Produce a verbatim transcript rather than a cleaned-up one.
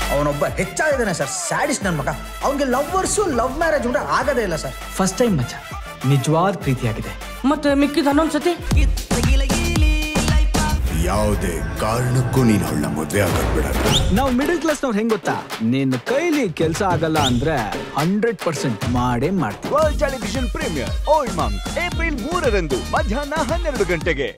ಅವನೊಬ್ಬ ಹೆಚ್ಚಾಗಿದ್ದಾನೆ sir, sadist ನನ್ನ ಮಗ. ಅವನಿಗೆ ಲವ್ವರ್ಸು ಲವ್ ಮ್ಯಾರೇಜ್ ಕೂಡ ಆಗೋದೇ ಇಲ್ಲ ಸರ್. ಫಸ್ಟ್ ಟೈಮ್ ಮಚ್ಚ ನಿಜವಾದ ಪ್ರೀತಿಯಾಗಿದೆ. ಮತ್ತೆ ಮಿಕ್ಕಿದ ಹನ್ನೊಂದ್ಸತಿ ಯಾವುದೇ ಕಾರಣಕ್ಕೂ ನೀನು ಅವಳ ಮದುವೆ ಆಗಕ್ ಬಿಡಲ್ಲ. ನಾವು ಮಿಡಲ್ ಕ್ಲಾಸ್ ನವ್ರು ಹೆಂಗ್ ಗೊತ್ತಾ, ನಿನ್ನ ಕೈಲಿ ಕೆಲಸ ಆಗಲ್ಲ ಅಂದ್ರೆ ಹಂಡ್ರೆಡ್ ಪರ್ಸೆಂಟ್ ಮಾಡೇ ಮಾಡ್ತೀವಿ. World television premiere old monk April ಮೂರರಂದು ಮಧ್ಯಾಹ್ನ ಹನ್ನೆರಡು ಗಂಟೆಗೆ.